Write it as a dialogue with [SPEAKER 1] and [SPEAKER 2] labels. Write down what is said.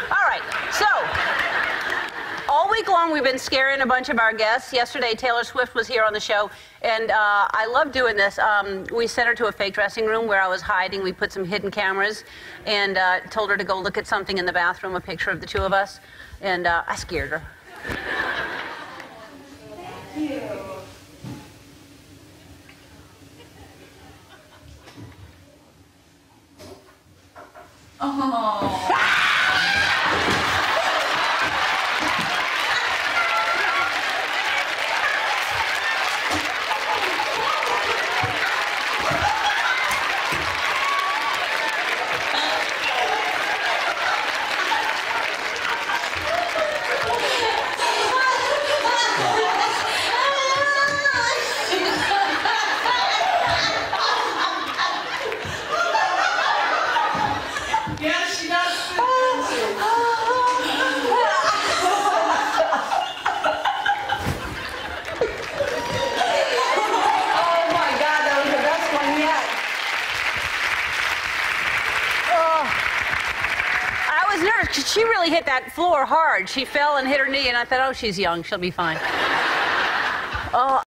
[SPEAKER 1] All right, so all week long we've been scaring a bunch of our guests. Yesterday Taylor Swift was here on the show, and I love doing this. We sent her to a fake dressing room where I was hiding. We put some hidden cameras and told her to go look at something in the bathroom, a picture of the two of us, and I scared her.
[SPEAKER 2] Thank you. Oh. Yes, she does. Oh my God, that was the best one yet.
[SPEAKER 1] Oh, I was nervous because she really hit that floor hard. She fell and hit her knee, and I thought, oh, she's young. She'll be fine. Oh.